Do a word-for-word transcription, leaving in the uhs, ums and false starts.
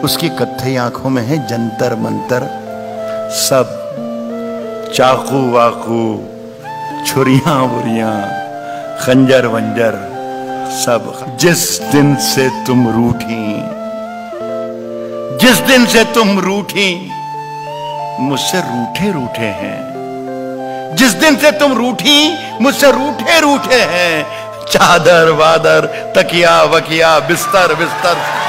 उसकी कत्थई आंखों में है जंतर मंतर सब, चाकू वाकू, छुरियां बुरियां, खंजर वंजर सब। जिस दिन से तुम रूठी, जिस दिन से तुम रूठी, मुझसे रूठे रूठे हैं। जिस दिन से तुम रूठी, मुझसे रूठे रूठे हैं। चादर वादर, तकिया वकिया, बिस्तर बिस्तर